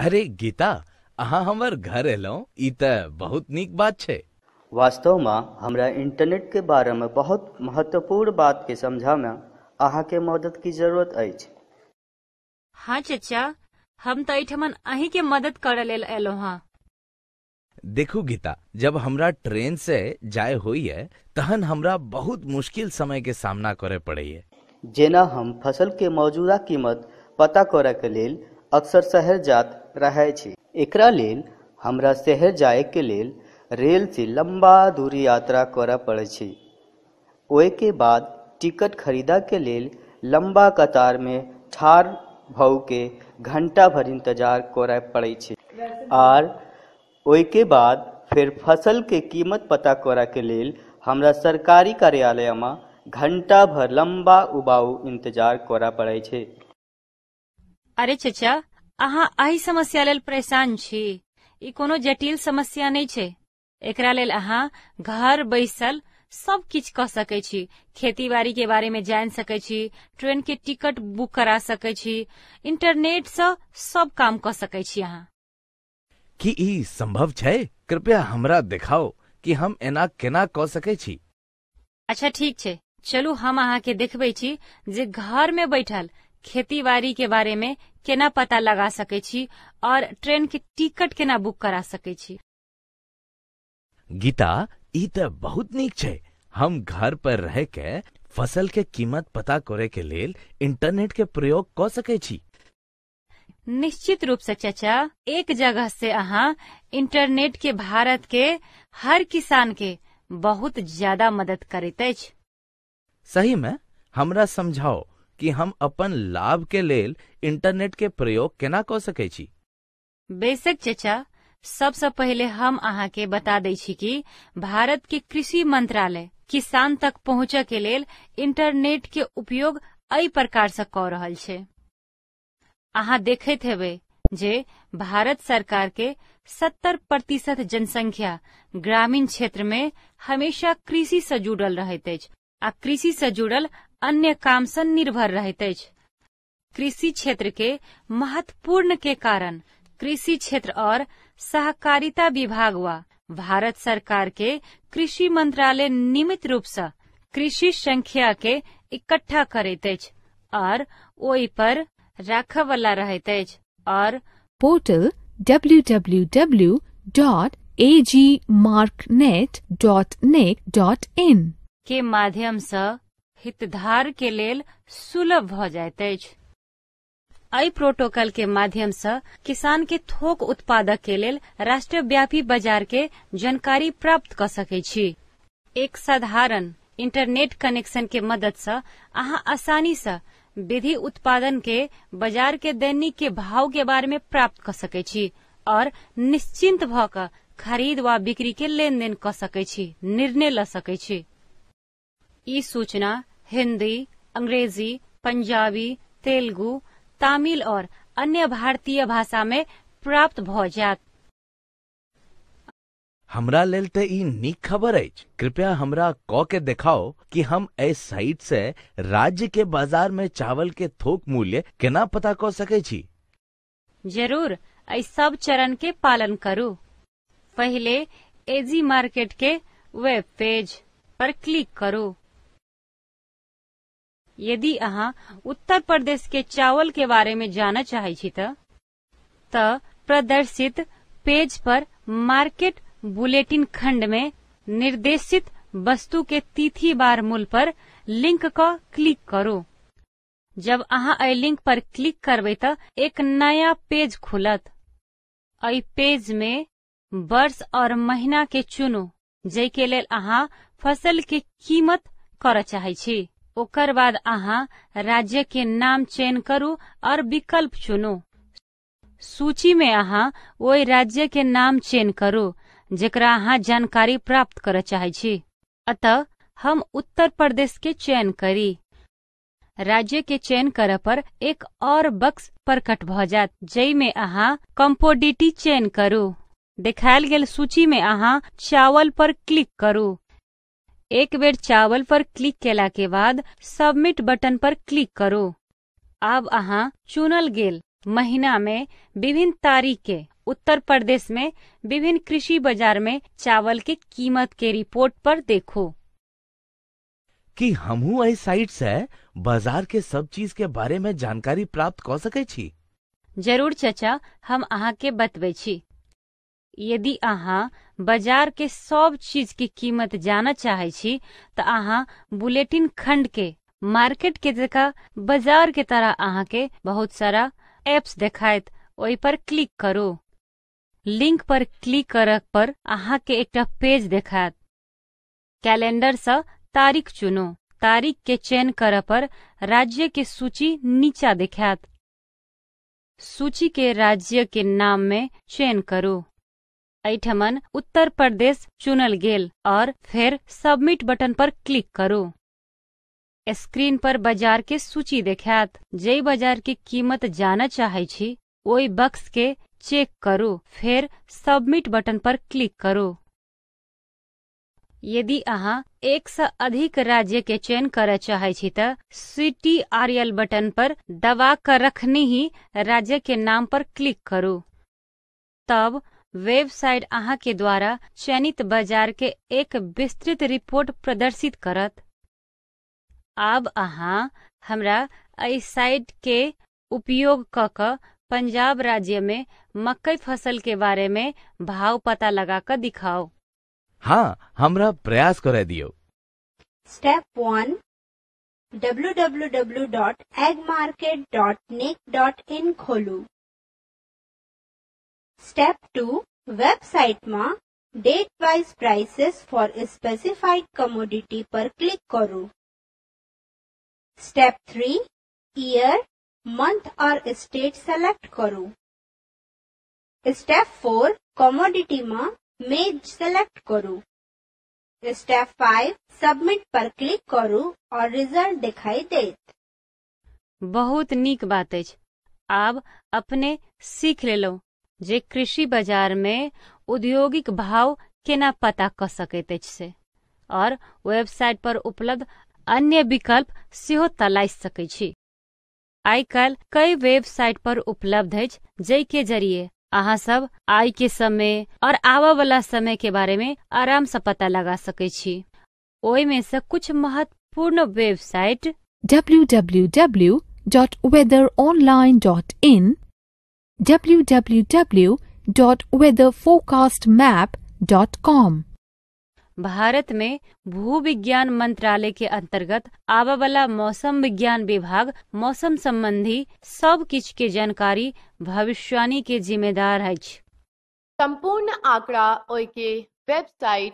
अरे गीता, अहाँ हमर घर एलौं, ई त बहुत नीक बात छै। वास्तव में हमरा इंटरनेट के बारे में बहुत महत्वपूर्ण बात के समझा में अहाँ के मदद की जरूरत अछि। हाँ चचा, हम तो एठमन अही के मदद करे लेल एलो हाँ। देखू गीता, जब हमरा ट्रेन से जाय होइए तहन हमरा बहुत मुश्किल समय के सामना करे पड़ैए। जेना हम फसल के मौजूदा कीमत पता करे के लेल अक्सर शहर जात रहे छी। एकरा लेल हमरा शहर जाए के लेल रेल से लंबा दूरी यात्रा करे पड़े छी। ओए के बाद टिकट खरीदा के लेल लंबा कतार में ठाड़ भौ के घंटा भर इंतजार करे पड़े छी। और ओए के बाद फिर फसल के कीमत पता करे के लेल हमरा सरकारी कार्यालय में घंटा भर लंबा उबाऊ इंतजार करे पड़े छे। अरे चचा, अहाँ अही समस्या लेल परेशान छी। ई कोनो जटिल समस्या नहीं छे। एकरा लेल अहाँ घर बैसल सब किछ कह सकै छी। खेती बाड़ी के बारे में जान सकै छी, ट्रेन के टिकट बुक करा सकै छी, इंटरनेट से सब काम कर सकै छी अहाँ। की ई संभव छै? कृपया हमरा दिखाओ कि हम एना केना कऽ सकै छी। अच्छा ठीक छे, चलू हम अहाँ के देखबै छी जे घर में बैठल खेती बाड़ी के बारे में केना पता लगा सकै छी और ट्रेन के टिकट केना बुक करा सकै छी। गीता, ई त बहुत नीक छै। हम घर पर रह के फसल के कीमत पता करे के लेल इंटरनेट के प्रयोग क सकै छी। निश्चित रूप से चचा, एक जगह से अहाँ इंटरनेट के भारत के हर किसान के बहुत ज्यादा मदद करैत अछि। सही में? हमरा समझाओ कि हम अपन लाभ के लेल इंटरनेट के प्रयोग केना क सकै छी। बेशक चचा, सबसे पहले हम अहाँ के बता दै छी कि भारत के कृषि मंत्रालय किसान तक पहुँचे के लेल इंटरनेट के उपयोग एहि प्रकार से क रहल छै। अहाँ देखैत हेबै जे भारत सरकार के 70% जनसंख्या ग्रामीण क्षेत्र में हमेशा कृषि से जुड़ल रहैत अछि आ कृषि से जुड़ल अन्य काम से निर्भर रहैत अछि। कृषि क्षेत्र के महत्वपूर्ण के कारण कृषि क्षेत्र और सहकारिता विभाग व भारत सरकार के कृषि मंत्रालय नियमित रूप से कृषि संख्या के इकट्ठा करैत अछि और ओहि पर राखय वाला रहैत अछि और पोर्टल www.agmarknet.nic.in के माध्यम से हितधारक के लेल सुलभ भ जाइत अछि। एहि प्रोटोकॉल के माध्यम से किसान के थोक उत्पादक के लेल राष्ट्रव्यापी बाजार के जानकारी प्राप्त क सकै छी। एक साधारण इंटरनेट कनेक्शन के मदद से अहाँ आसानी से विधि उत्पादन के बाजार के दैनिक के भाव के बारे में प्राप्त क सकै छी और निश्चिंत भ क खरीद व बिक्री के लेन देन क सकै छी, निर्णय ल सकै छी। ई सूचना हिंदी, अंग्रेजी, पंजाबी, तेलुगु, तमिल और अन्य भारतीय भाषा में प्राप्त भ जात। हमरा लेल त ई नीक खबर अछि। कृपया हमरा क के दिखाओ कि हम एहि साइट से राज्य के बाजार में चावल के थोक मूल्य केना पता क सकै छी। जरूर, एहि सब चरण के पालन करू। पहले एजी मार्केट के वेब पेज पर क्लिक करू। यदि अहाँ उत्तर प्रदेश के चावल के बारे में जानना चाहे छी त प्रदर्शित पेज पर मार्केट बुलेटिन खंड में निर्देशित वस्तु के तिथि बार मूल्य पर लिंक क क्लिक करू। जब अहाँ एहि लिंक पर क्लिक करबै त एक नया पेज खुलत। एहि पेज में वर्ष और महीना के चुनू जै के लेल अहाँ फसल के कीमत करय चाहे छी। ओकर बाद अहाँ राज्य के नाम चयन करू और विकल्प चुनू। सूची में अहाँ ओहि राज्य के नाम चयन करू जेकरा अहाँ जानकारी प्राप्त करय चाहे छी। अतः हम उत्तर प्रदेश के चयन करी। राज्य के चयन करे पर एक और बक्स प्रकट भ जात जै में अहाँ कम्पोडिटी चयन करू। देखायल गेल सूची में अहाँ चावल पर क्लिक करू। एक बेर चावल पर क्लिक केला के बाद सबमिट बटन पर क्लिक करू। अब अहाँ चुनल गेल महीना में विभिन्न तारीख के उत्तर प्रदेश में विभिन्न कृषि बाजार में चावल के कीमत के रिपोर्ट पर देखो। कि हमहू एहि साइट से बाजार के सब चीज के बारे में जानकारी प्राप्त कर सके छी। जरूर चाचा, हम अहाँ के बतबै छी। यदि अहाँ बाजार के सब चीज की कीमत जानना चाहे छी तो अहाँ बुलेटिन खंड के मार्केट के जगह बाजार के तरह अहाँ के बहुत सारा एप्स देखायत, ओहि पर क्लिक करो। लिंक पर क्लिक करक पर अहाँ के एकटा पेज देखायत। कैलेंडर से तारीख चुनो। तारीख के चयन कर पर राज्य के सूची नीचा दिखायत। सूची के राज्य के नाम में चयन करो। ऐठमन उत्तर प्रदेश चुनल गेल और फिर सबमिट बटन पर क्लिक करो। स्क्रीन पर बाजार के सूची देखायत। जे बाजार की कीमत जानना चाहे छी ओई बक्स के चेक करो, फिर सबमिट बटन पर क्लिक करो। यदि अहाँ एक से अधिक राज्य के चयन करे चाहे छी त CTRL बटन पर दबा कर रखनी ही राज्य के नाम पर क्लिक करो। तब वेबसाइट अहाँ के द्वारा चयनित बाजार के एक विस्तृत रिपोर्ट प्रदर्शित करत। अब अहाँ हमरा एहि साइट के उपयोग क पंजाब राज्य में मकई फसल के बारे में भाव पता लगा कर दिखाओ। हाँ, हमरा प्रयास करे दियो। Step 1. www.agmarket.nic.in खोलू। Step 2. वेबसाइट में date wise prices for specified commodity पर क्लिक करू। Step 3. ईयर, मंथ और स्टेट सेलेक्ट करू। Step 4. कमोडिटी में मेज सेलेक्ट करू। Step 5. सबमिट पर क्लिक करू और रिजल्ट दिखाई देत। बहुत नीक बात अछि। आब अपने सीख लेलो जे कृषि बाजार में औद्योगिक भाव केना पता क सकैत अछि से, और वेबसाइट पर उपलब्ध अन्य विकल्प सेहो तलाश सकै छी। आइ काल्हि कई वेबसाइट पर उपलब्ध अछि जै के जरिए अहाँ सब आय के समय और आवा वाला समय के बारे में आराम से पता लगा सकै छी। ओहि में से कुछ महत्वपूर्ण वेबसाइट www.weatheronline.in, www.weatherforecastmap.com। भारत में भूविज्ञान मंत्रालय के अंतर्गत आवा वाला मौसम विज्ञान विभाग मौसम संबंधी सब किछ के जानकारी भविष्यवाणी के जिम्मेदार अछि। संपूर्ण आंकड़ा ओय के वेबसाइट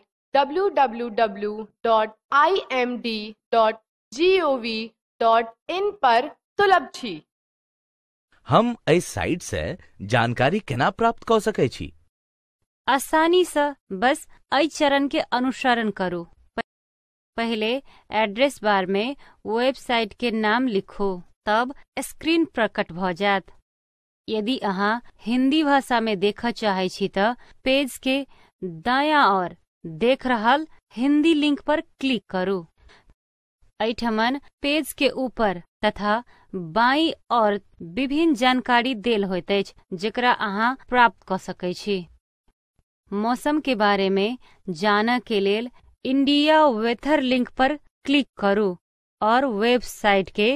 www.imd.gov.in पर सुलभ छी। हम एहि साइट से जानकारी केना प्राप्त कर सकै छी? आसानी से बस एहि चरण के अनुसरण करू। पहले एड्रेस बार में वेबसाइट के नाम लिखो, तब स्क्रीन प्रकट भ जात। यदि अहाँ हिंदी भाषा में देखा चाहे छी त पेज के दायां और देख रहल हिंदी लिंक पर क्लिक करू। ऐठमन पेज के ऊपर तथा बाईं और विभिन्न जानकारी देल होइत अछि जेकरा अहाँ प्राप्त क सकै छी। मौसम के बारे में जाना के लेल इंडिया वेथर लिंक पर क्लिक करू और वेबसाइट के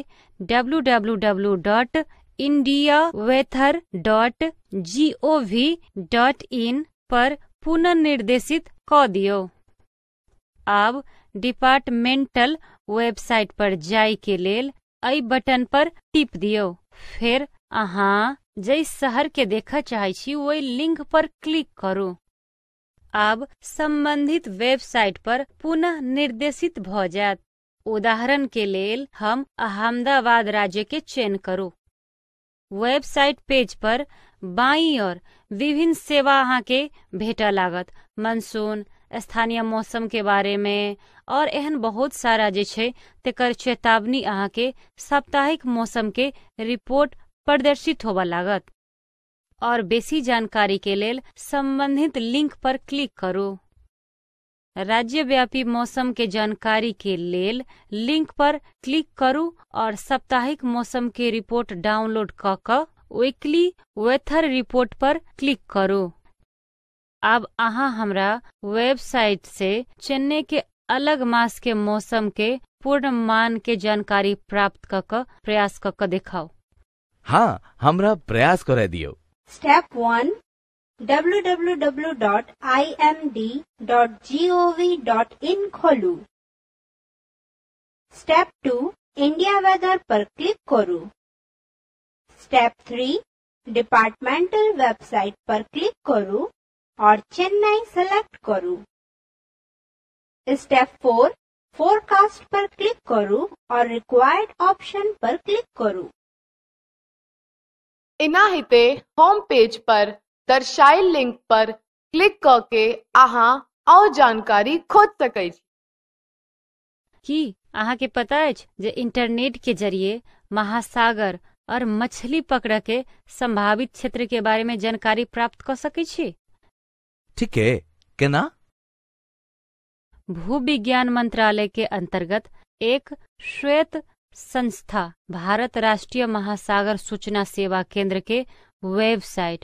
www.indiaweather.gov.in पर पुनर्निर्देशित क दियो। अब डिपार्टमेंटल वेबसाइट पर जाय के लेल एहि बटन पर टिप दियो। फिर अहाँ जै शहर के देखा चाहे छी ओहि लिंक पर क्लिक करू। अब संबंधित वेबसाइट पर पुनः निर्देशित भ जात। उदाहरण के लेल हम अहमदाबाद राज्य के चयन करू। वेबसाइट पेज पर बाईं ओर विभिन्न सेवा अहाँ के भेटा लागत। मानसून, स्थानीय मौसम के बारे में और एहन बहुत सारा जे छै तेकर चेतावनी अहाँ के साप्ताहिक मौसम के रिपोर्ट प्रदर्शित होबा लागत। और बेसी जानकारी के लेल संबंधित लिंक पर क्लिक करू। राज्यव्यापी मौसम के जानकारी के लेल लिंक पर क्लिक करू और साप्ताहिक मौसम के रिपोर्ट डाउनलोड क वीकली वेथर रिपोर्ट पर क्लिक करू। अब अहाँ हमरा वेबसाइट से चेन्नई के अलग मास के मौसम के पूर्वानुमान के जानकारी प्राप्त क प्रयास क देखाओ। हाँ, हमरा प्रयास करे दियो। स्टेप 1 www.imd.gov.in खोलू। स्टेप 2 इंडिया वेदर पर क्लिक करू। स्टेप 3 डिपार्टमेंटल वेबसाइट पर क्लिक करू और चेन्नई सेलेक्ट करू। स्टेप 4 फोरकास्ट पर क्लिक करू और रिक्वायर्ड ऑप्शन पर क्लिक करू। इना हिते होम पेज पर दर्शाइल लिंक पर क्लिक करके अहाँ और जानकारी खोज सकै छी। की अहाँ के पता है जे इंटरनेट के जरिए महासागर और मछली पकड़ के संभावित क्षेत्र के बारे में जानकारी प्राप्त कर सकै छी? ठीक है, केना? भूविज्ञान मंत्रालय के अंतर्गत एक श्वेत संस्था भारत राष्ट्रीय महासागर सूचना सेवा केंद्र के वेबसाइट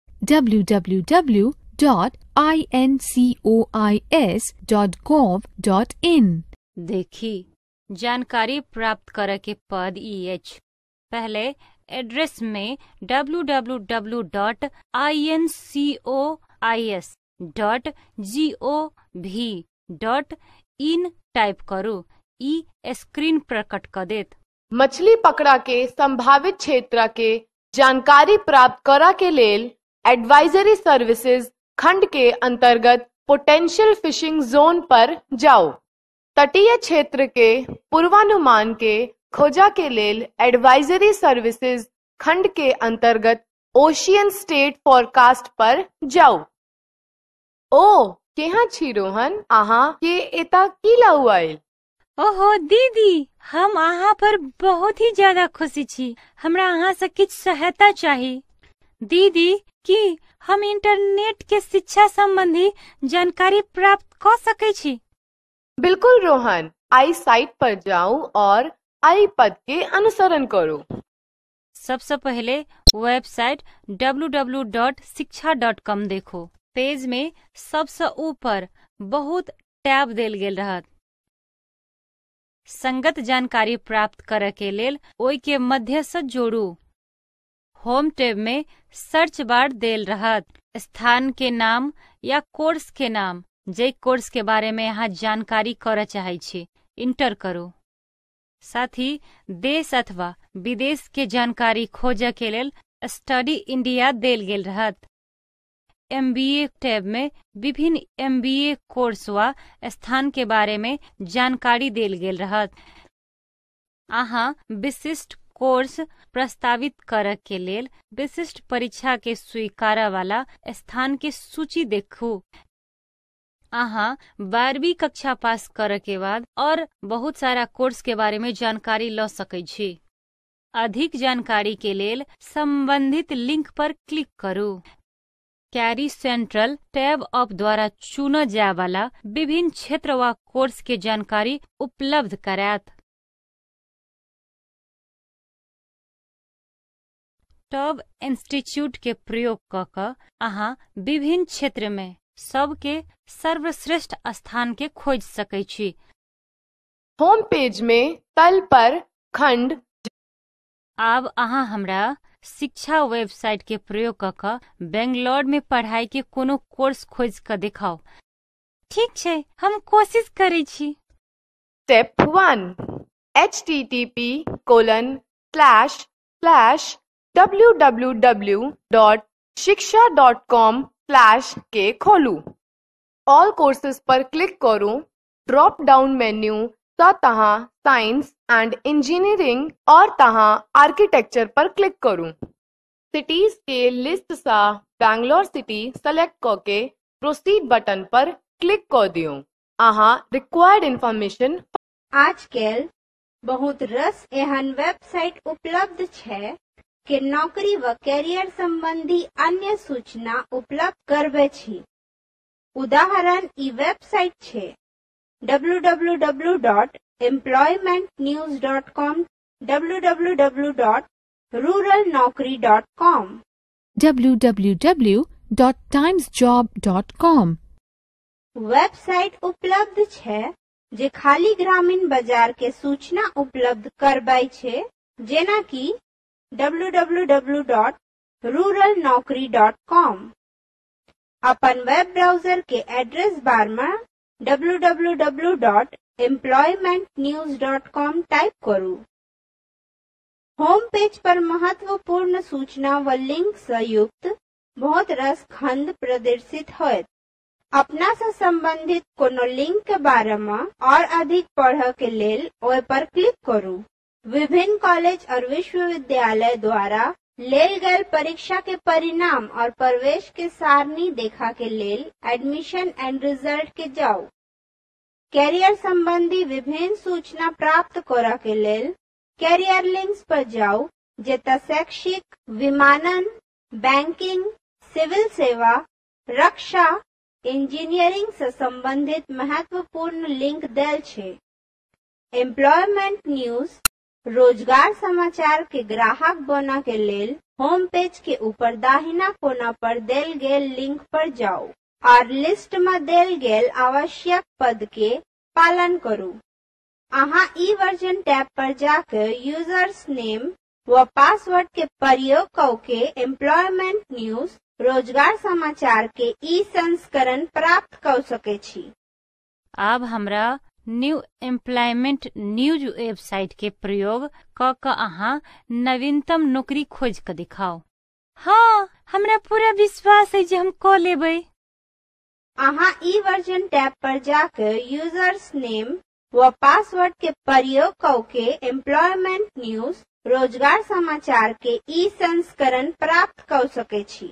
www.incois.gov.in देखी जानकारी प्राप्त करे के पद EH। पहले एड्रेस में www.incois.gov.in टाइप करू। ई स्क्रीन प्रकट कर देत। मछली पकड़ा के संभावित क्षेत्र के जानकारी प्राप्त करा के लेल एडवाइजरी सर्विसेज खंड के अंतर्गत पोटेंशियल फिशिंग जोन पर जाओ। तटीय क्षेत्र के पूर्वानुमान के खोजा के लेल एडवाइजरी सर्विसेज खंड के अंतर्गत ओशियन स्टेट फोरकास्ट पर जाओ। ओ केहा छी रोहन, अहाँ के एता की लाउआइल? ओहो दीदी, हम अहाँ पर बहुत ही ज्यादा खुशी छी। हमरा अहाँ से किछ सहायता चाहिए। दीदी, की हम इंटरनेट के शिक्षा संबंधी जानकारी प्राप्त कर सकै छी? बिल्कुल रोहन, आई साइट पर जाओ और आई पद के अनुसरण करो। सबसे पहले वेबसाइट www.शिक्षा.com देखो। पेज में सबसे ऊपर बहुत टैब देल गेल रहत। संगत जानकारी प्राप्त करे के लेल ओई के मध्य से जोड़ू। होम टैब में सर्च बार देल रहत। स्थान के नाम या कोर्स के नाम, जे कोर्स के बारे में यहाँ जानकारी करे चाहे छी, इंटर करो। साथ ही देश अथवा विदेश के जानकारी खोजे के लेल स्टडी इंडिया देल गेल रहत। MBA टैब में विभिन्न MBA कोर्स व स्थान के बारे में जानकारी देल गेल रहत। अहाँ विशिष्ट कोर्स प्रस्तावित करे के लेल विशिष्ट परीक्षा के स्वीकार वाला स्थान के सूची देखू। अहाँ 12वीं कक्षा पास करे के बाद और बहुत सारा कोर्स के बारे में जानकारी ल सकै छी। अधिक जानकारी के लेल संबंधित लिंक पर क्लिक करू। कैरी सेंट्रल टैब ऑफ द्वारा चुना जाए वाला विभिन्न क्षेत्र व कोर्स के जानकारी उपलब्ध करात। टॉप इंस्टीट्यूट के प्रयोग क अहाँ विभिन्न क्षेत्र में सबके सर्वश्रेष्ठ स्थान के खोज सकै छी। होम पेज में तल पर खंड। अब अहाँ हमरा शिक्षा वेबसाइट के प्रयोग क बेंगलोर में पढ़ाई के कोनो कोर्स खोज क दिखाओ। ठीक छे, हम कोशिश करै छी। स्टेप 1 http://www.shiksha.com/ के खोलू। ऑल कोर्सेज पर क्लिक करू। ड्रॉप डाउन मेन्यू सा तहाँ साइंस एंड इंजीनियरिंग और तहाँ आर्किटेक्चर पर क्लिक करू। सिटीज के लिस्ट सा बैंगलोर सिटी सेलेक्ट करके प्रोसीड बटन पर क्लिक कर दियो। अहाँ रिक्वायर्ड इन्फॉर्मेशन। आजकल बहुत रस एहन वेबसाइट उपलब्ध छै के नौकरी व कैरियर संबंधी अन्य सूचना उपलब्ध करबे छी। उदाहरण ई वेबसाइट छै www.employmentnews.com, www. ruralnaukri.com। www.timesjob.com। Website उपलब्ध છે જે ખાલી ગ્રામીણ બજાર કે સૂચના ઉપલબ્ધ કરવાય છે, જેના की www.ruralnaukri.com। अपन वेब ब्राउजर के एड्रेस बार में www.employmentnews.com टाइप करूं। होम पेज पर महत्वपूर्ण सूचना व लिंक से युक्त बहुत रस खंड प्रदर्शित होयत। अपना से संबंधित कोनो लिंक के बारे में और अधिक पढ़े के लेल ओय पर क्लिक करूं। विभिन्न कॉलेज और विश्वविद्यालय द्वारा लेल गए परीक्षा के परिणाम और प्रवेश के सारणी देखा के लेल एडमिशन एंड रिजल्ट के जाओ। कैरियर संबंधी विभिन्न सूचना प्राप्त करा के लेल कैरियर लिंक्स पर जाओ, जेता शैक्षिक, विमानन, बैंकिंग, सिविल सेवा, रक्षा, इंजीनियरिंग से संबंधित महत्वपूर्ण लिंक देल छे। एम्प्लॉयमेंट न्यूज रोजगार समाचार के ग्राहक बना के लेल होम पेज के ऊपर दाहिना कोना पर देल गेल लिंक पर जाओ और लिस्ट में देल गेल आवश्यक पद के पालन करू। अहाँ ई वर्जन टैब पर जाकर यूजर्स नेम व पासवर्ड के प्रयोग करके एम्प्लॉयमेंट न्यूज रोजगार समाचार के ई संस्करण प्राप्त कर सके छी। अब हमरा न्यू एम्प्लॉयमेंट न्यूज वेबसाइट के प्रयोग क अहाँ नवीनतम नौकरी खोज के दिखाओ। हाँ, हमरा पूरा विश्वास है जे हम क लेबै। अहाँ ई वर्जन टैब पर जाकर यूजर्स नेम व पासवर्ड के प्रयोग करके एम्प्लॉयमेंट न्यूज रोजगार समाचार के ई संस्करण प्राप्त कर सके छी।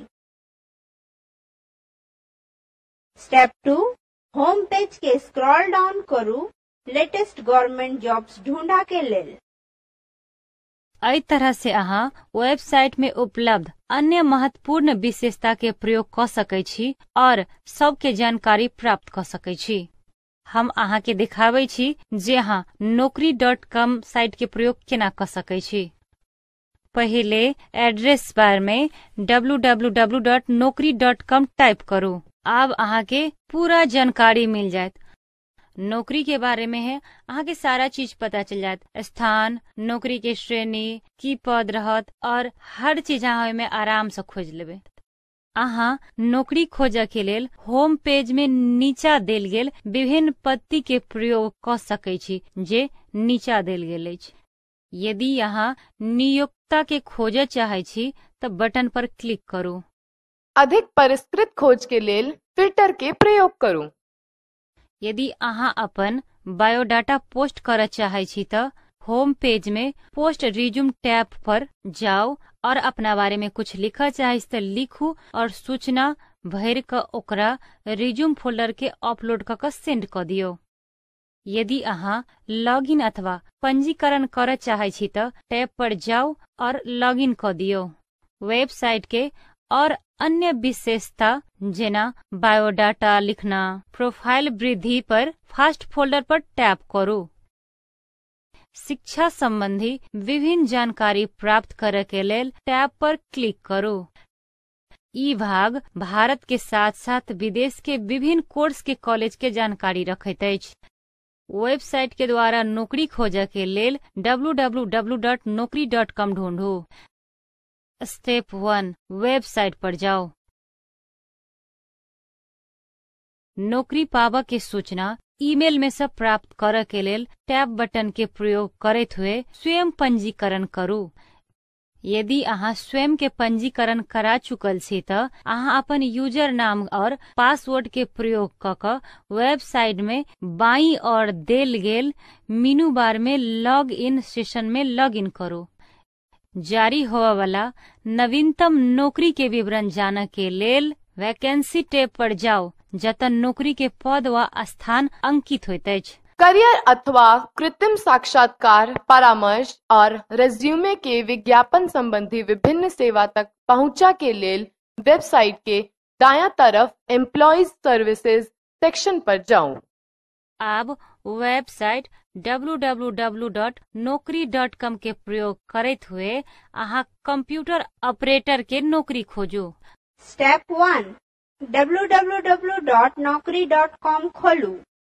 स्टेप 2, होम पेज के स्क्रॉल डाउन करू, लेटेस्ट गवर्नमेंट जॉब्स ढूंढा के लेल। एहि तरह से अहाँ वेबसाइट में उपलब्ध अन्य महत्वपूर्ण विशेषता के प्रयोग क सकै छी और सबके जानकारी प्राप्त क सकै छी। हम अहाँ के दिखाबै छी जे अहाँ naukri.com साइट के प्रयोग केना क सकै छी। पहिले एड्रेस बार में www.naukri.com टाइप करू। अब अहाँ के पूरा जानकारी मिल जायत। नौकरी के बारे में है अहाँ के सारा चीज पता चल जायत। स्थान, नौकरी के श्रेणी, की पद रहत और हर चीज अहाँ में आराम से खोज लेबे। अहाँ नौकरी खोजे के लेल होम पेज में नीचा देल गेल विभिन्न पत्ती के प्रयोग क सकै छी जे नीचा देल गेल अछि। यदि अहाँ नियोक्ता के खोजे चाहे छी तो बटन पर क्लिक करू। अधिक परिष्कृत खोज के लेल फिल्टर के प्रयोग करू। यदि अहाँ अपन बायोडाटा पोस्ट करे चाहे छी तो होम पेज में पोस्ट रिज्यूम टैब पर जाओ और अपना बारे में कुछ लिखा चाहे तो लिखू और सूचना भर क ओकरा रिज्यूम फोल्डर के अपलोड क सेंड क दियो। यदि अहाँ लॉगिन अथवा पंजीकरण करे चाहे छी तो टैब पर जाओ और लॉगिन क दियो। वेबसाइट के और अन्य विशेषता जेना बायोडाटा लिखना, प्रोफाइल वृद्धि पर फास्ट फोल्डर पर टैप करू। शिक्षा संबंधी विभिन्न जानकारी प्राप्त करे के लेल टैब पर क्लिक करू। ई भाग भारत के साथ साथ विदेश के विभिन्न कोर्स के कॉलेज के जानकारी रखैत अछि। वेबसाइट के द्वारा नौकरी खोजे के लेल www.naukri.com ढूंढू। स्टेप 1, वेबसाइट पर जाओ। नौकरी पावा के सूचना ईमेल में से प्राप्त करे के लेल टैब बटन के प्रयोग करते हुए स्वयं पंजीकरण करू। यदि अहाँ स्वयं के पंजीकरण करा चुकल छी तो अहाँ अपन यूजर नाम और पासवर्ड के प्रयोग क वेबसाइट में बाईं ओर देल गेल मेनू बार में लॉग इन सेशन में लॉग इन करू। जारी होवा वाला नवीनतम नौकरी के विवरण जाने के लेल वैकेंसी टैब पर जाओ, जतन नौकरी के पद व स्थान अंकित होइत अछि। करियर अथवा कृत्रिम साक्षात्कार, परामर्श और रेज्यूमे के विज्ञापन संबंधी विभिन्न सेवा तक पहुंचा के लेल वेबसाइट के दायां तरफ एम्प्लॉयज सर्विसेज सेक्शन पर जाऊं। अब वेबसाइट www.naukri.com के प्रयोग करते हुए अहाँ कंप्यूटर ऑपरेटर के नौकरी खोजू। स्टेप 1 www.naukri.com खोलू।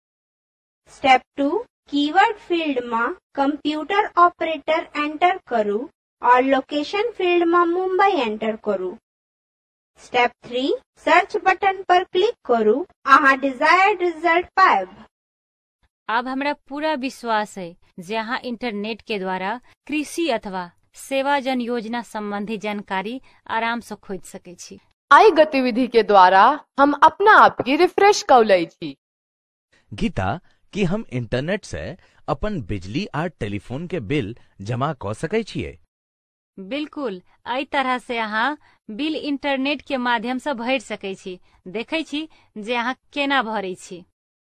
स्टेप 2 कीवर्ड फील्ड में कंप्यूटर ऑपरेटर एंटर करू और लोकेशन फील्ड में मुंबई एंटर करू। स्टेप 3 सर्च बटन पर क्लिक करू, अहाँ डिजायर्ड रिजल्ट पाएब। अब हमरा पूरा विश्वास है जे अहाँ इंटरनेट के द्वारा कृषि अथवा सेवा जन योजना संबंधी जानकारी आराम से खोज सके छी। आई गतिविधि के द्वारा हम अपना आप की रिफ्रेश कौलै छी। गीता, कि हम इंटरनेट से अपन बिजली आ टेलीफोन के बिल जमा क सकै छियै? बिल्कुल, एहि तरह से अहाँ बिल इंटरनेट के माध्यम से भर सकै छी। देखै छी जे अहाँ केना भरै छी।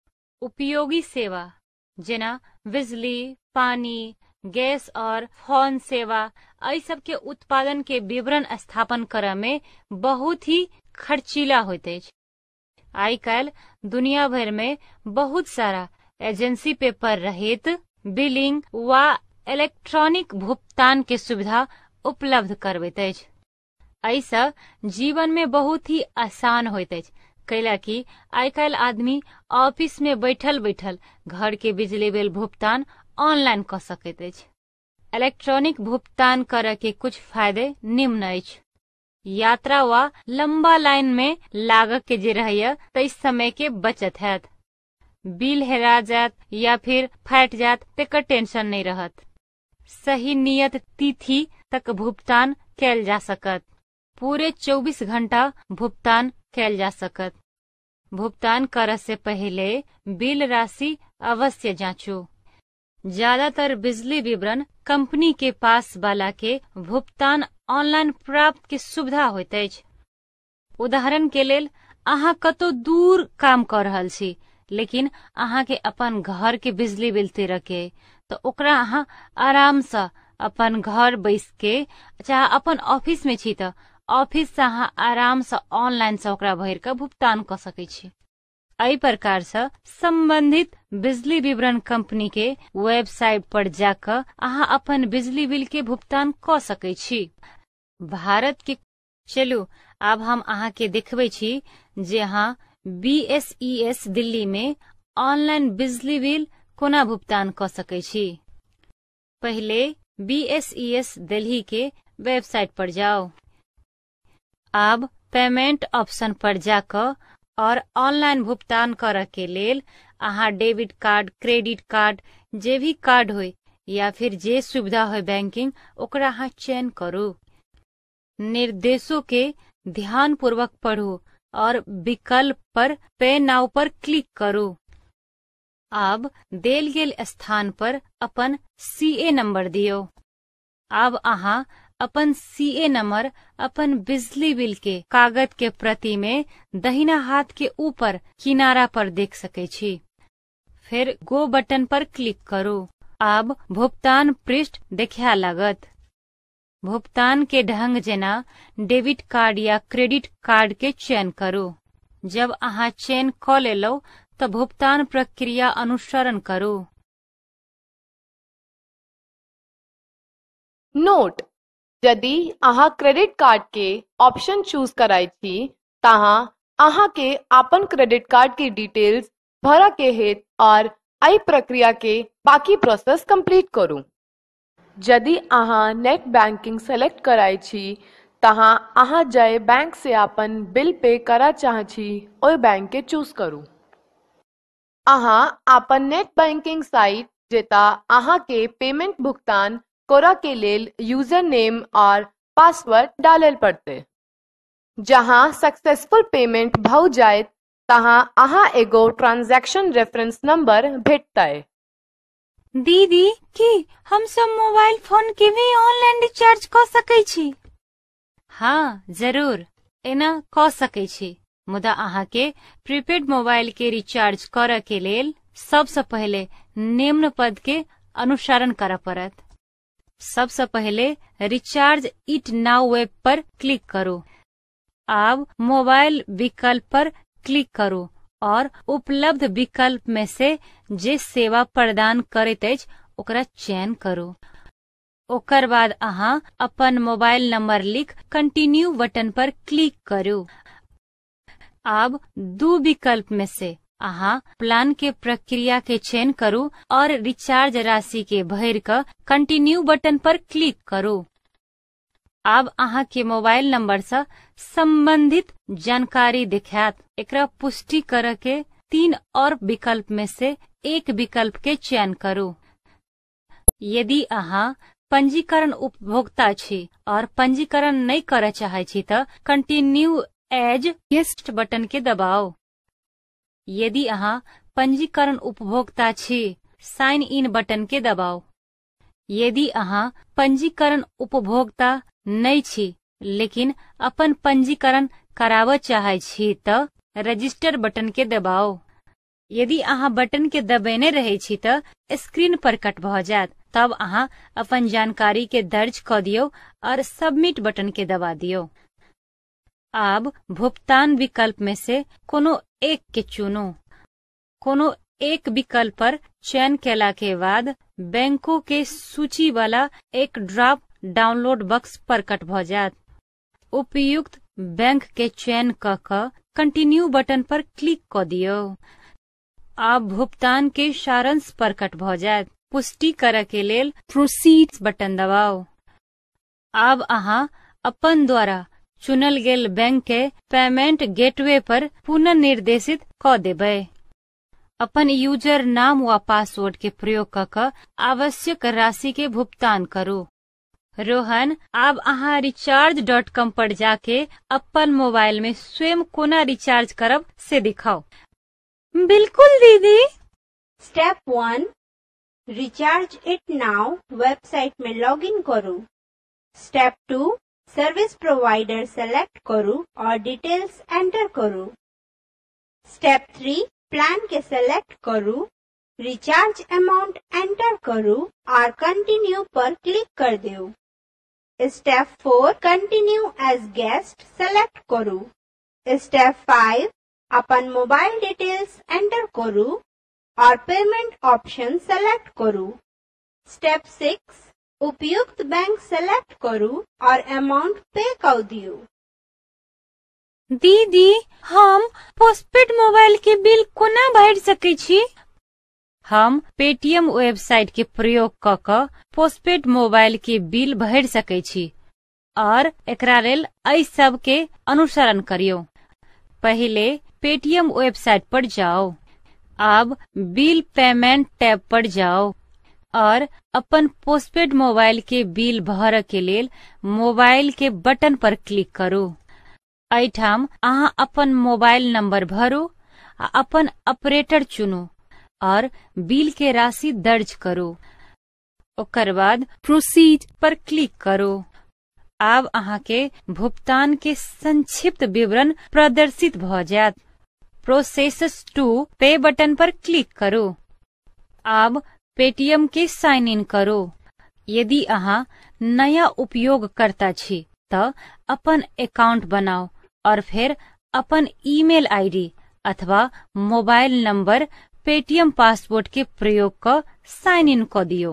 उपयोगी सेवा जेना बिजली, पानी, गैस और फोन सेवा, एहि सब के उत्पादन के विवरण स्थापन करय में बहुत ही खर्चीला होइत अछि। आइ काल्हि दुनिया भर में बहुत सारा एजेंसी पे पर रहित बिलिंग वा इलेक्ट्रॉनिक भुगतान के सुविधा उपलब्ध करबैत अछि। एहिसँ जीवन में बहुत ही आसान होइत अछि, कैला कि आइ काल्हि आदमी ऑफिस में बैठल बैठल घर के बिजली बिल भुगतान ऑनलाइन क सकैत अछि। इलेक्ट्रॉनिक भुगतान करय के कुछ फायदे निम्न अछि। यात्रा वा लंबा लाइन में लागत के जे रहैया तै समय के बचत हैत। बिल हेरा जात या फिर फाट जात तेकर टेंशन नहीं रहत। सही नियत तिथि तक भुगतान कैल जा सकत। पूरे 24 घंटा भुगतान कैल जा सकत। भुगतान करने से पहले बिल राशि अवश्य जांचो। ज्यादातर बिजली विवरण कंपनी के पास वाला के भुगतान ऑनलाइन प्राप्त के सुविधा होइत अछि। उदाहरण के लेल अहाँ कतौ दूर काम कर रहल छी, लेकिन अहाँ के अपन घर के बिजली बिल तेरह के, तो ओकरा अहाँ आराम से अपन घर बैस के, चाहे अपन ऑफिस में छी तो ऑफिस से अहाँ आराम से ऑनलाइन से ओकरा भर के भुगतान कर सकै छी। एहि प्रकार से संबंधित बिजली विवरण कंपनी के वेबसाइट पर जाकर अहाँ अपन बिजली बिल के भुगतान क सकै छी। भारत के चलू अब हम अहाँ के देखबै छी जे अहाँ BSES दिल्ली में ऑनलाइन बिजली बिल कोना भुगतान क सकै छी। पहले BSES दिल्ली के वेबसाइट पर जाओ। अब पेमेंट ऑप्शन पर जाकर और ऑनलाइन भुगतान करे के लेल अहाँ डेबिट कार्ड, क्रेडिट कार्ड, जे भी कार्ड होय या फिर जे सुविधा होय बैंकिंग, ओकरा अहाँ चयन करू। निर्देशों के ध्यान पूर्वक पढ़ू और विकल्प पर पे नाउ पर क्लिक करू। अब देल गेल स्थान पर अपन CA नंबर दियो। अब अहाँ अपन CA नंबर अपन बिजली बिल के कागज के प्रति में दहिना हाथ के ऊपर किनारा पर देख सकै छी। फिर गो बटन पर क्लिक करू। अब भुगतान पृष्ठ देखा लागत। भुगतान के ढंग जेना डेबिट कार्ड या क्रेडिट कार्ड के चयन करू। जब अहाँ चयन क लेलौ तो भुगतान प्रक्रिया अनुसरण करू। नोट: यदि अहाँ क्रेडिट कार्ड के ऑप्शन चूज कराई छी तहाँ अहाँ के अपन क्रेडिट कार्ड की डिटेल्स भरा के हेत और आई प्रक्रिया के बाकी प्रोसेस कंप्लीट करू। यदि अहाँ नेट बैंकिंग सेलेक्ट कराई छी तहाँ अहाँ जाय बैंक से अपन बिल पे करा चाह छी ओय बैंक के चूज करू। अहाँ अपन नेट बैंकिंग साइट जेता अहाँ के पेमेंट भुगतान कोरा के लेल यूजर नेम और पासवर्ड डालेल पड़ते। जहाँ सक्सेसफुल पेमेंट भौ जाए तहाँ अहाँ एगो ट्रांजैक्शन रेफरेंस नंबर भेटतै। दीदी, की हम सब मोबाइल फोन के भी ऑनलाइन रिचार्ज क सकै छी? हाँ, जरूर एना क सकै छी। मुदा अहाँ के प्रीपेड मोबाइल के रिचार्ज करय के लेल सबसे पहले निम्न पद के अनुसरण करय पड़त। सबसे पहले रिचार्ज इट नाउ वेब पर क्लिक करू। अब मोबाइल विकल्प पर क्लिक करू और उपलब्ध विकल्प में से जे सेवा प्रदान करैत अछि ओकरा चयन करू। ओकर बाद अहाँ अपन मोबाइल नंबर लिख कंटिन्यू बटन पर क्लिक करू। अब दू विकल्प में से अहाँ प्लान के प्रक्रिया के चयन करू और रिचार्ज राशि के भर कर कंटिन्यू बटन पर क्लिक करू। अब अहाँ के मोबाइल नंबर से संबंधित जानकारी दिखात। एकरा पुष्टि करे के 3 और विकल्प में से एक विकल्प के चयन करू। यदि अहाँ पंजीकरण उपभोक्ता छी और पंजीकरण नहीं करे चाहे छी तो कंटिन्यू एज गेस्ट बटन के दबाओ। यदि अहाँ पंजीकरण उपभोक्ता छी साइन इन बटन के दबाओ। यदि अहाँ पंजीकरण उपभोक्ता नहीं छी लेकिन अपन पंजीकरण कराव चाहे छी तो रजिस्टर बटन के दबाओ। यदि अहाँ बटन के दबेने रहे छी तो स्क्रीन पर कट भ जात। तब अहाँ अपन जानकारी के दर्ज क दियो और सबमिट बटन के दबा दियो। अब भुगतान विकल्प में से कोनो एक के चुनो। कोनो एक विकल्प पर चयन केला के बाद बैंकों के सूची वाला एक ड्रॉप डाउनलोड बॉक्स प्रकट भ जात। उपयुक्त बैंक के चयन क कंटिन्यू बटन पर क्लिक क दियो। अब भुगतान के सारांश प्रकट भ जात। पुष्टि करे के लेल प्रोसीड बटन दबाओ। अब अहाँ अपन द्वारा चुनल गेल बैंक के पेमेंट गेटवे पर पुनः निर्देशित क देबै। अपन यूजर नाम व पासवर्ड के प्रयोग क आवश्यक राशि के भुगतान करू। रोहन, अब अहाँ recharge.com पर जाके अपन मोबाइल में स्वयं कोना रिचार्ज करब से दिखाओ। बिल्कुल दीदी। Step 1, recharge it now website में लॉगिन करू। स्टेप 2, सर्विस प्रोवाइडर सेलेक्ट करू और डिटेल्स एंटर करू। स्टेप 3, प्लान के सेलेक्ट करू, रिचार्ज अमाउंट एंटर करू और कंटिन्यू पर क्लिक कर दो। Step 4, continue as guest select करू। स्टेप 5, अपन मोबाइल डिटेल्स एंटर करू और पेमेंट ऑप्शन सेलेक्ट करू। स्टेप 6, उपयुक्त बैंक सेलेक्ट करू और अमाउंट पे कर दियो। दीदी, हम पोस्टपेड मोबाइल के बिल कोना भर सकै छी? हम पेटीएम वेबसाइट के प्रयोग क पोस्टपेड मोबाइल के बिल भर सकै छी और एकरा लेल एहि सब के अनुसरण करियो। पहले पेटीएम वेबसाइट पर जाओ। अब बिल पेमेंट टैब पर जाओ और अपन पोस्टपेड मोबाइल के बिल भर के लेल मोबाइल के बटन पर क्लिक करू। एठाम अहाँ अपन मोबाइल नंबर भरू आ अपन ऑपरेटर चुनू और बिल के राशि दर्ज करू। ओकर बाद प्रोसीड पर क्लिक करू। अब अहाँ के भुगतान के संक्षिप्त विवरण प्रदर्शित भ जात। प्रोसेस टू पे बटन पर क्लिक करू। अब पेटीएम के साइन इन करू। यदि अहाँ नया उपयोगकर्ता छी तो अपन अकाउंट बनाओ और फिर अपन ईमेल आईडी अथवा मोबाइल नंबर पेटीएम पासवर्ड के प्रयोग कर साइन इन कर दियो।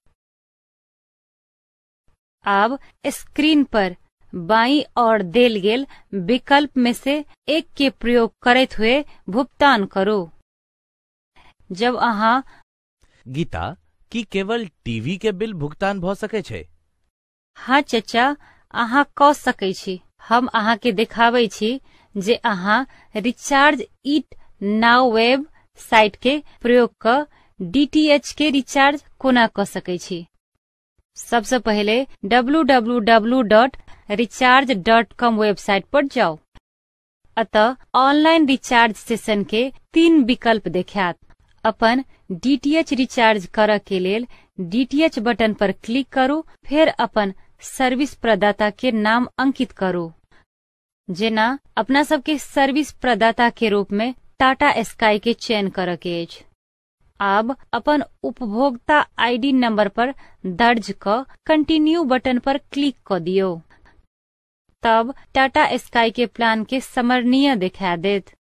अब स्क्रीन पर बाईं ओर देल गेल विकल्प में से एक के प्रयोग करते हुए भुगतान करो। जब अहाँ गीता, की केवल टीवी के बिल भुगतान भ सके छै? हाँ चाचा, अहाँ क सकै छी। हम अहाँ के देखाबै छी जे अहाँ recharge it now web site के प्रयोग क डीटीएच के रिचार्ज कोना क सकै छी। सबसे पहले www.recharge.com वेबसाइट पर जाओ। अतः ऑनलाइन रिचार्ज सेशन के 3 विकल्प देखात। अपन डीटीएच रिचार्ज करे के लेल डीटीएच बटन पर क्लिक करू, फिर अपन सर्विस प्रदाता के नाम अंकित करू। जेना अपना सबके सर्विस प्रदाता के रूप में टाटा स्काई के चयन करे के अछि। अब अपन उपभोक्ता आईडी नंबर पर दर्ज क कंटिन्यू बटन पर क्लिक क दियो। तब टाटा स्काई के प्लान के समरणीय दिखा देत।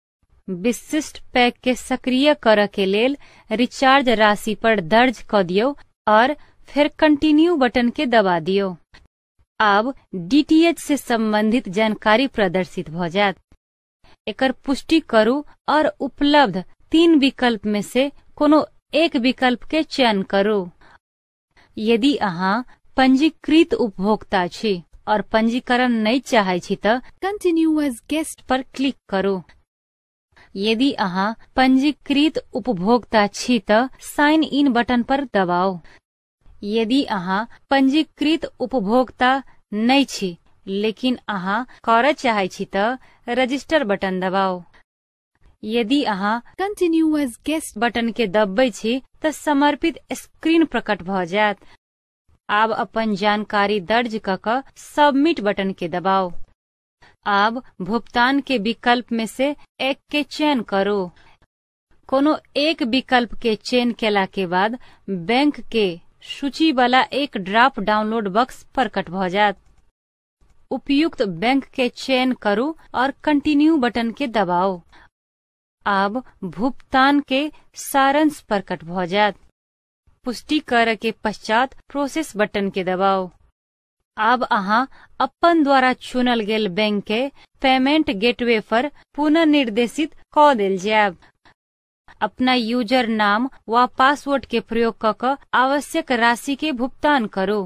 विशिष्ट पैक के सक्रिय करे के लेल रिचार्ज राशि पर दर्ज क दियो और फिर कंटिन्यू बटन के दबा दियो। अब डीटीएच से संबंधित जानकारी प्रदर्शित भ जात। एकर पुष्टि करू और उपलब्ध 3 विकल्प में से कोनो एक विकल्प के चयन करू। यदि अहाँ पंजीकृत उपभोक्ता छी और पंजीकरण नहीं चाहे छी त Continue as guest पर क्लिक करू। यदि अहाँ पंजीकृत उपभोक्ता छी त साइन इन बटन पर दबाओ। यदि अहाँ पंजीकृत उपभोक्ता नहीं छी लेकिन अहाँ करे चाहे छी त रजिस्टर बटन दबाओ। यदि अहाँ Continue as guest बटन के दबाबै छी त समर्पित स्क्रीन प्रकट भ जात। आब अपन जानकारी दर्ज क सबमिट बटन के दबाओ। अब भुगतान के विकल्प में से एक के चयन करो। कोनो एक विकल्प के चयन केला के बाद बैंक के सूची वाला एक ड्रॉप डाउनलोड बॉक्स प्रकट भ जात। उपयुक्त बैंक के चयन करू और कंटिन्यू बटन के दबाओ। अब भुगतान के सारांश प्रकट भ जात। पुष्टि करे के पश्चात प्रोसेस बटन के दबाओ। अब अहाँ अपन द्वारा चुनल गेल बैंक के पेमेंट गेटवे पर पुनः निर्देशित क देल जायब। अपना यूजर नाम व पासवर्ड के प्रयोग क आवश्यक राशि के भुगतान करू।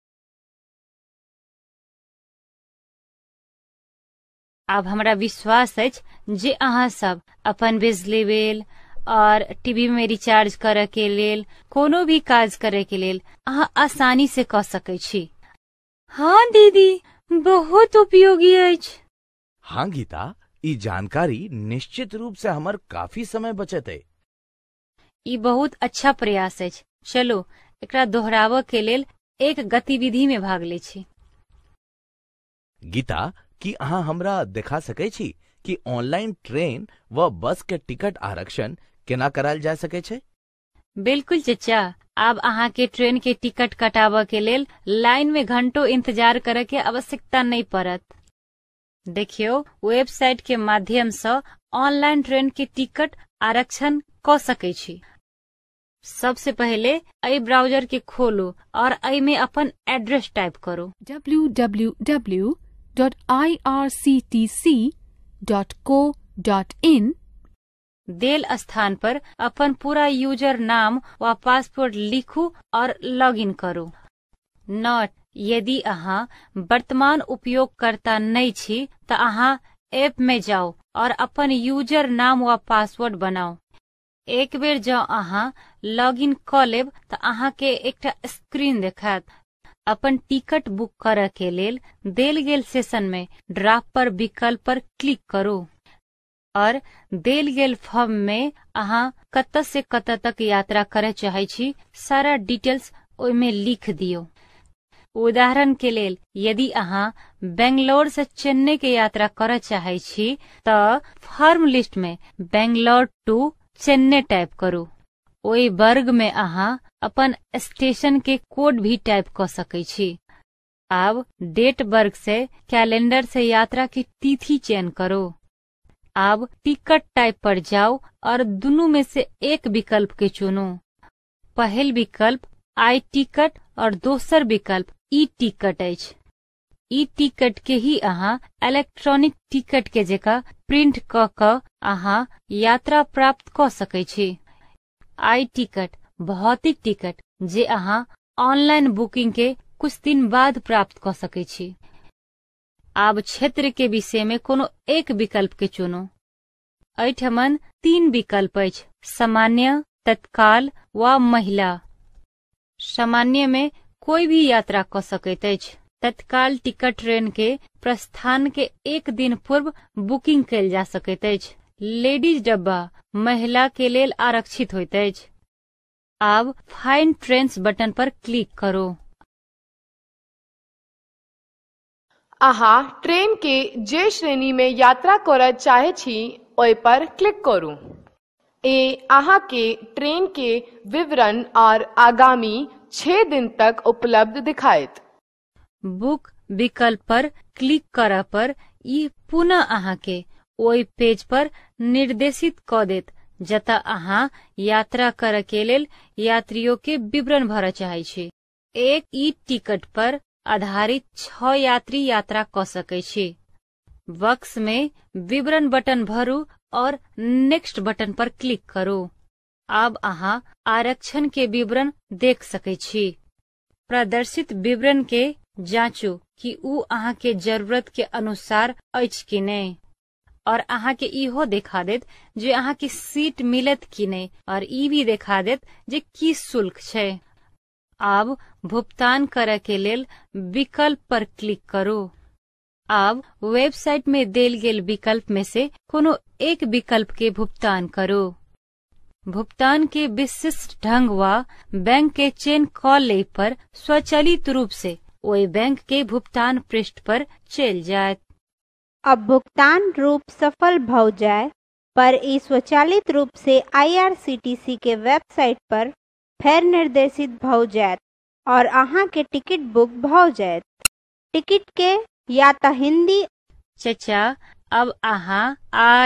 अब हमरा विश्वास अछि जे अहाँ सब अपन बिजली बिल और टीवी में रिचार्ज करे के लेल कोनो भी काज करे के लेल अहाँ आसानी से क सकै छी। हाँ दीदी, बहुत उपयोगी अछि। हाँ गीता, ई जानकारी निश्चित रूप से हमर काफी समय बचत है। ई बहुत अच्छा प्रयास अछि। चलो एकरा दोहराव के लेल एक गतिविधि में भाग ले छी। गीता, की अहाँ हमरा देखा सकै छी कि ऑनलाइन ट्रेन व बस के टिकट आरक्षण केना कराल जा सकै छै? बिल्कुल चचा, आब अहाँ के ट्रेन के टिकट कटाव के लेल लाइन में घंटों इंतजार करे के आवश्यकता नहीं पड़त। देखियो, वेबसाइट के माध्यम से ऑनलाइन ट्रेन के टिकट आरक्षण क सकै छी। सबसे पहले अई ब्राउजर के खोलू और अई में अपन एड्रेस टाइप करो। www.irctc.co.in देल स्थान पर अपन पूरा यूजर नाम व पासवर्ड लिखू और लॉगिन करू। नोट, यदि अहाँ वर्तमान उपयोगकर्ता नहीं छी त अहाँ ऐप में जाओ और अपन यूजर नाम व पासवर्ड बनाओ। एक बेर जो अहाँ लॉगिन क लेब त अहाँ के एकटा स्क्रीन देखात। अपन टिकट बुक करे के लेल देल गेल सेशन में ड्राफ्ट पर विकल्प पर क्लिक करू और देल गेल फॉर्म में अहाँ कत से कत तक यात्रा करे चाहे छी सारा डिटेल्स ओय में लिख दियो। उदाहरण के लेल यदि अहाँ बेंगलोर से चेन्नई के यात्रा करे चाहे छी त फॉर्म लिस्ट में बेंगलोर टू चेन्नई टाइप करू। ओई वर्ग में अहाँ अपन स्टेशन के कोड भी टाइप क सकै छी। अब डेट वर्ग से कैलेंडर से यात्रा की तिथि चयन करो। अब टिकट टाइप पर जाओ और दोनों में से एक विकल्प के चुनो। पहल विकल्प आई टिकट और दोसर विकल्प ई टिकट अछि। ई टिकट के ही अहाँ इलेक्ट्रॉनिक टिकट के जगह प्रिंट क अहाँ यात्रा प्राप्त क सकै छी। आई टिकट भौतिक टिकट जे अहाँ ऑनलाइन बुकिंग के कुछ दिन बाद प्राप्त क सकै छी। आब क्षेत्र के विषय में कोनो एक विकल्प के चुनो। एठमन 3 विकल्प अछि, सामान्य, तत्काल व महिला। सामान्य में कोई भी यात्रा क सकैत अछि। तत्काल टिकट ट्रेन के प्रस्थान के एक दिन पूर्व बुकिंग कैल जा सकैत अछि। लेडीज डब्बा महिला के लेल आरक्षित होइत अछि। आब फाइंड ट्रेन्स बटन पर क्लिक करो। अहाँ ट्रेन के जे श्रेणी में यात्रा करय चाहे छी ओय पर क्लिक करू। ए अहाँ के ट्रेन के विवरण और आगामी 6 दिन तक उपलब्ध दिखाएत। बुक विकल्प पर क्लिक करा पर ई पुनः अहाँ के ओई पेज पर निर्देशित क देत जतऽ अहाँ यात्रा करऽ के लेल यात्रियों के विवरण भरऽ चाहै छी। एक ई टिकट पर आधारित 6 यात्री यात्रा क सकै छी। बक्स में विवरण बटन भरू और नेक्स्ट बटन पर क्लिक करू। अब अहाँ आरक्षण के विवरण देख सकै छी। प्रदर्शित विवरण के जांचू कि ऊ अहाँ के जरूरत के अनुसार अछि कि नहीं, और अहाँ के इहो देखा देत जे अहाँ के सीट मिलत कि नहीं, और ई भी देखा देत जे की शुल्क छै। अब भुगतान करे के लेल विकल्प पर क्लिक करू। अब वेबसाइट में देल गेल विकल्प में से कोनो एक विकल्प के भुगतान करू। भुगतान के विशिष्ट ढंग वा बैंक के चयन क ले पर स्वचालित रूप से ओई बैंक के भुगतान पृष्ठ पर चल जायत। अब भुगतान रूप सफल भौ जाए पर ई स्वचालित रूप से IRCTC के वेबसाइट पर फेर निर्देशित भौ जायत और अहाँ के टिकट बुक भौ जायत। टिकट के या तो हिंदी चचा अब अहाँ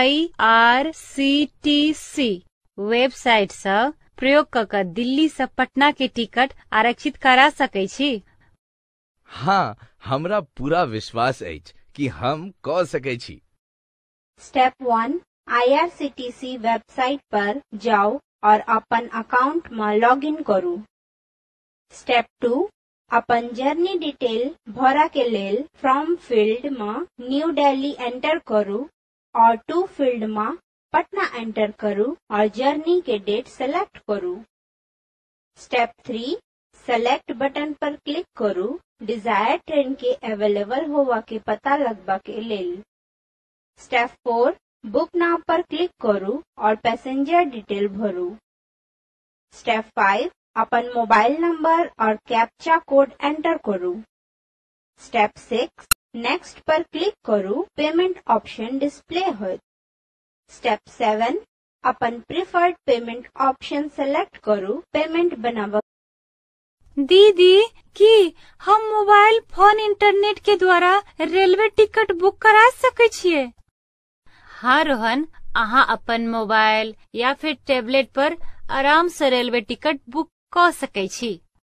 IRCTC वेबसाइट से प्रयोग क दिल्ली से पटना के टिकट आरक्षित करा सकै छी। हाँ, हमरा पूरा विश्वास अछि कि हम क सकै छी। स्टेप 1 IRCTC वेबसाइट पर जाओ और अपन अकाउंट में लॉग इन करू। स्टेप 2 अपन जर्नी डिटेल भरा के लेल फ्रॉम फील्ड में न्यू दिल्ली एंटर करू और टू फील्ड में पटना एंटर करू और जर्नी के डेट सेलेक्ट करू। स्टेप 3 सेलेक्ट बटन पर क्लिक करू डिजायर ट्रेन के अवेलेबल होवा के पता लगवा के लेल। स्टेप 4 बुक नाउ पर क्लिक करू और पैसेंजर डिटेल भरू। स्टेप 5 अपन मोबाइल नंबर और कैप्चा कोड एंटर करू। स्टेप 6 नेक्स्ट पर क्लिक करू पेमेंट ऑप्शन डिस्प्ले होत। स्टेप 7 अपन प्रिफर्ड पेमेंट ऑप्शन सेलेक्ट करू पेमेंट बनावा। दीदी की हम मोबाइल फोन इंटरनेट के द्वारा रेलवे टिकट बुक करा सकै छियै? हाँ रोहन, अहाँ अपन मोबाइल या फिर टैबलेट पर आराम से रेलवे टिकट बुक क सकै छी।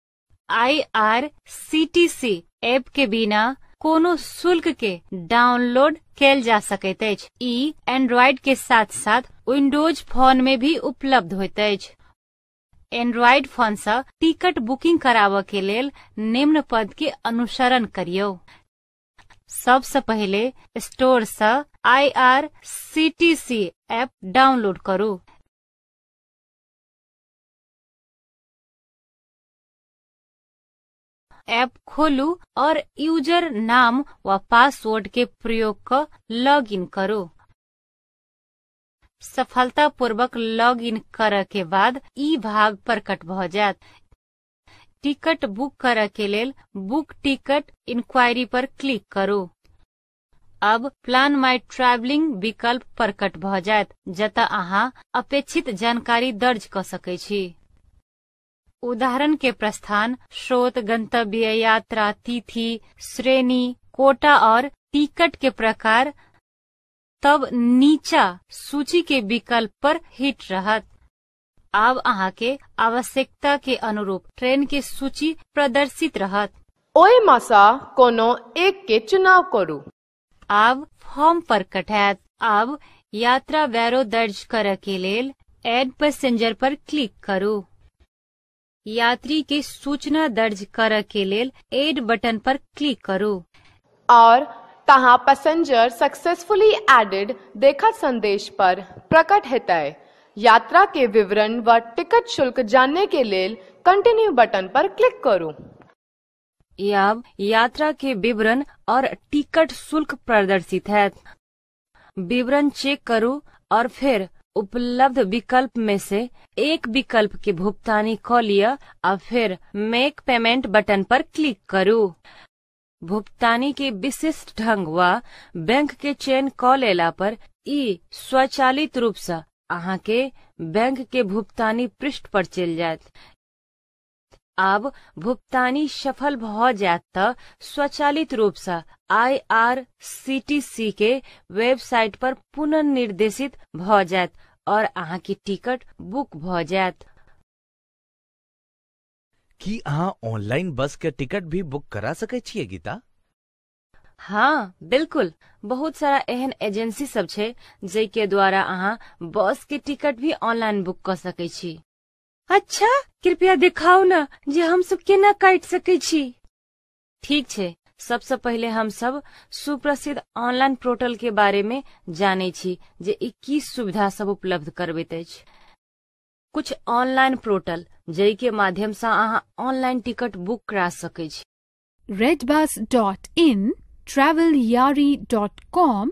IRCTC ऐप के बिना कोनो शुल्क के डाउनलोड कैल जा सकैत अछि। ई एंड्रॉइड के साथ साथ विंडोज फोन में भी उपलब्ध होइत अछि। एंड्रॉइड फोन से टिकट बुकिंग कराबऽ के लेल निम्न पद के अनुसरण करियौ। सबसे पहले स्टोर से IRCTC ऐप डाउनलोड करू। ऐप खोलू और यूजर नाम व पासवर्ड के प्रयोग कर लॉग इन करो। सफलतापूर्वक लॉग इन करे के बाद ई भाग प्रकट भ जायत। टिकट बुक करे के लेल बुक टिकट इंक्वायरी पर क्लिक करू। अब प्लान माई ट्रैवलिंग विकल्प प्रकट भ जायत जतऽ अहाँ अपेक्षित जानकारी दर्ज क सकै छी। उदाहरण के प्रस्थान, स्रोत, गंतव्य, यात्रा तिथि, श्रेणी, कोटा और टिकट के प्रकार। तब नीचा सूची के विकल्प पर हिट रहत। अब अहाँ के आवश्यकता के अनुरूप ट्रेन के सूची प्रदर्शित रहत। ओय मासा कोनो एक के चुनाव करू। अब फॉर्म प्रकट हैत। अब यात्रा ब्यौरा दर्ज करे के लेल एड पैसेंजर पर क्लिक करू। यात्री के सूचना दर्ज करे के लेल एड बटन पर क्लिक करू और तहाँ पैसेंजर सक्सेसफुली एडेड देखा संदेश पर प्रकट हेतै। यात्रा के विवरण व टिकट शुल्क जानने के लेल कंटिन्यू बटन पर क्लिक करू। अब यात्रा के विवरण और टिकट शुल्क प्रदर्शित है। विवरण चेक करू और फिर उपलब्ध विकल्प में से एक विकल्प के भुगतानी क लिया और फिर मेक पेमेंट बटन पर क्लिक करू। भुगतानी के विशिष्ट ढंग व बैंक के चयन क लेला पर ई स्वचालित रूप से अहाँ के बैंक के भुगतानी पृष्ठ पर चल जायत। आब भुगतानी सफल भ जात त स्वचालित रूप से IRCTC के वेबसाइट पर पुनर्निर्देशित भ जात और अहाँ की टिकट बुक भ जात। की अहाँ ऑनलाइन बस के टिकट भी बुक करा सके छिए गीता? हाँ बिल्कुल, बहुत सारा एहन एजेंसी सब छै जे के द्वारा अहाँ बस के टिकट भी ऑनलाइन बुक कर सके छी। अच्छा, कृपया दिखाओ न जे हम सब केना काट सके छी। ठीक छै, सबसे पहले हम सब सुप्रसिद्ध ऑनलाइन पोर्टल के बारे में जाने छी जे 21 सुविधा सब उपलब्ध करबैत अछि। कुछ ऑनलाइन पोर्टल जै के माध्यम से अहाँ ऑनलाइन टिकट बुक करा सके छी। redbus.in, travelyaari.com,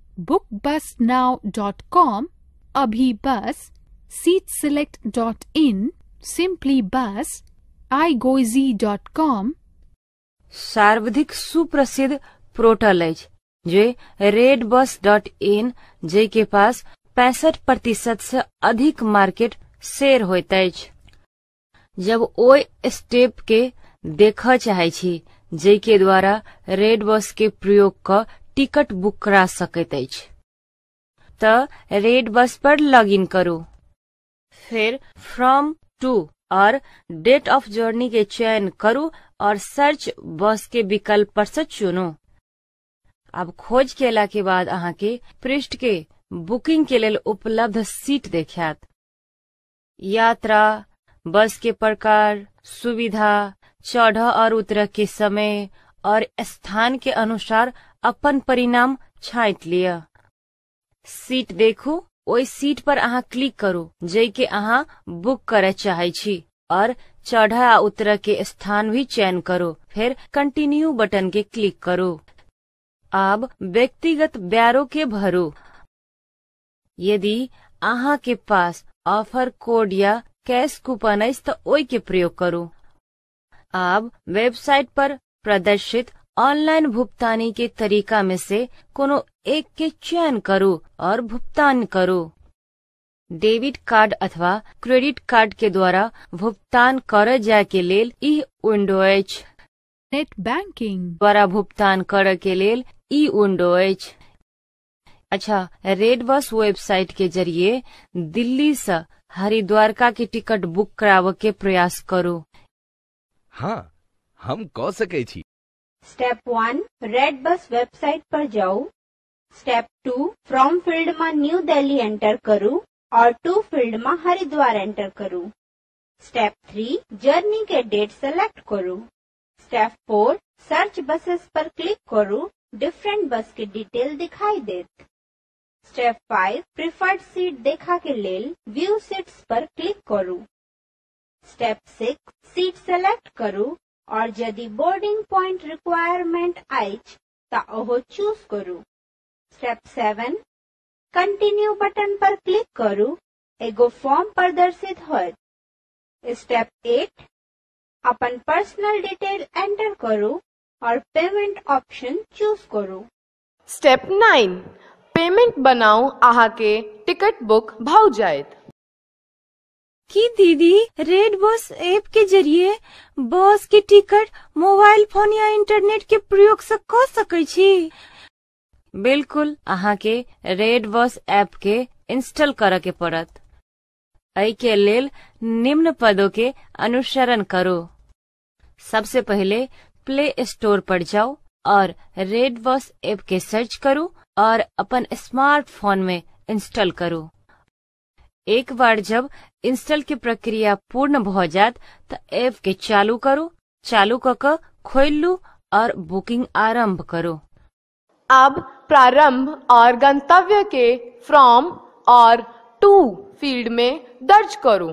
bookbusnow.com, abhibus, seatselect.in, simplybus, igoeasy.com। सर्वाधिक सुप्रसिद्ध पोर्टल अछि जे redbus.in जे के पास 65% से अधिक मार्केट शेयर होइत अछि। जब ओइ स्टेप के देखऽ चाहे छी जे के द्वारा रेड बस के प्रयोग क टिकट बुक करा सकैत अछि त रेड बस पर लॉगिन करू, फिर फ्रॉम टू और डेट ऑफ जर्नी के चयन करू और सर्च बस के विकल्प पर से चुनू। अब खोज केला के बाद अहाँ के पृष्ठ के बुकिंग के लेल उपलब्ध सीट देखात। यात्रा, बस के प्रकार, सुविधा, चढ़ और उतर के समय और स्थान के अनुसार अपन परिणाम छांट लिया। सीट देखू, ओइ सीट पर अहाँ क्लिक करू जे के अहाँ बुक करे चाहे छी और चढ़ आ उतर के स्थान भी चयन करू, फिर कंटिन्यू बटन के क्लिक करू। अब व्यक्तिगत ब्यारो के भरू। यदि अहाँ के पास ऑफर कोड या कैश कूपन अछि त ओइ के प्रयोग करू। अब वेबसाइट पर प्रदर्शित ऑनलाइन भुगतानी के तरीका में से कोनो एक के चयन करू और भुगतान करू। डेबिट कार्ड अथवा क्रेडिट कार्ड के द्वारा भुगतान करे जाय के लेल ई विंडो अछि। नेट बैंकिंग द्वारा भुगतान करे के लेल ई विंडो अछि। अच्छा, रेड बस वेबसाइट के जरिए दिल्ली से हरिद्वारका के टिकट बुक करावे के प्रयास करू। हाँ, हम कह सके छी। स्टेप 1, रेड बस वेबसाइट पर जाओ। स्टेप 2, फ्रॉम फील्ड में न्यू दिल्ली एंटर करू और टू फील्ड में हरिद्वार एंटर करू। स्टेप 3, जर्नी के डेट सेलेक्ट करू। स्टेप 4, सर्च बसेस पर क्लिक करू, डिफरेंट बस के डिटेल दिखाई देत। स्टेप 5, प्रिफर्ड सीट देखा के लेल व्यू सीट्स पर क्लिक करू। स्टेप 6, सीट सेलेक्ट करू और यदि बोर्डिंग पॉइंट रिक्वायरमेंट अछि त ओहो चूज करू। स्टेप 7, कंटिन्यू बटन पर क्लिक करू, एगो फॉर्म प्रदर्शित होयत। स्टेप 8, अपन पर्सनल डिटेल एंटर करू और पेमेंट ऑप्शन चूज करू। स्टेप 9, पेमेंट बनाऊ, अहाँ के टिकट बुक भ जायत। की दीदी रेड बस ऐप के जरिए बस के टिकट मोबाइल फोन या इंटरनेट के प्रयोग से क सकै छी? बिल्कुल, अहाँ के रेड बस ऐप के इंस्टॉल करे के पड़त। एहि के लेल निम्न पदों के अनुसरण करो। सबसे पहले प्ले स्टोर पर जाओ और रेड बस ऐप के सर्च करो और अपन स्मार्टफोन में इंस्टॉल करो। एक बार जब इंस्टॉल की प्रक्रिया पूर्ण भ जात त ऐप के चालू करो, चालू क खोल लू और बुकिंग आरंभ करो। अब प्रारंभ और गंतव्य के फ्रॉम और टू फील्ड में दर्ज करू।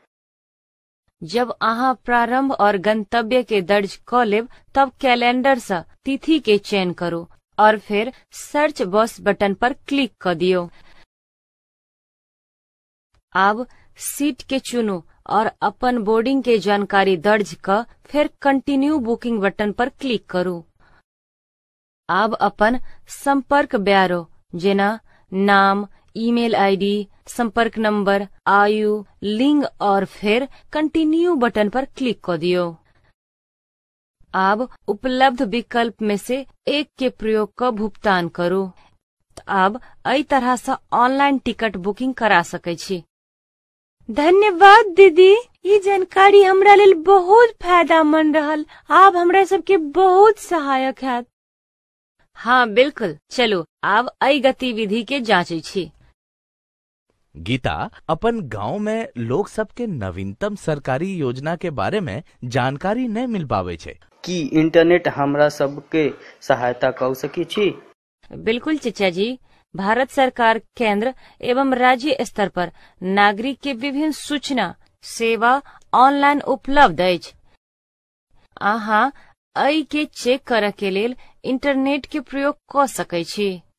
जब अहाँ प्रारंभ और गंतव्य के दर्ज क लेब तब कैलेंडर से तिथि के चयन करो और फिर सर्च बस बटन पर क्लिक कर दियो। अब सीट के चुनो और अपन बोर्डिंग के जानकारी दर्ज क फिर कंटिन्यू बुकिंग बटन पर क्लिक करू। अब अपन संपर्क ब्यारो जेना नाम, ईमेल आईडी, संपर्क नंबर, आयु, लिंग और फिर कंटिन्यू बटन पर क्लिक कर दियो। अब उपलब्ध विकल्प में से एक के प्रयोग का भुगतान करो। अब एई तरह से ऑनलाइन टिकट बुकिंग करा सकै छी। धन्यवाद दीदी, ये जानकारी हमरा लेल बहुत फायदामंद रहल। आब हमरा सबके बहुत सहायक है। हाँ बिल्कुल, चलो आब एई गतिविधि के जांचै छी। गीता, अपन गांव में लोग सबके नवीनतम सरकारी योजना के बारे में जानकारी नहीं मिल पावे छे। की इंटरनेट हमरा सबके सहायता कर सकी छी? बिल्कुल चचा जी, भारत सरकार केंद्र एवं राज्य स्तर पर नागरिक के विभिन्न सूचना सेवा ऑनलाइन उपलब्ध अछि। अहाँ एई के चेक करय के लेल इंटरनेट के प्रयोग क सकै छी।